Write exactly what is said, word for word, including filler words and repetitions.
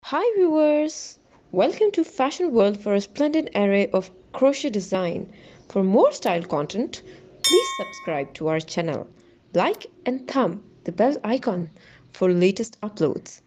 Hi viewers! Welcome to Fashion World for a splendid array of crochet design. For more style content, please subscribe to our channel. Like and thumb the bell icon for latest uploads.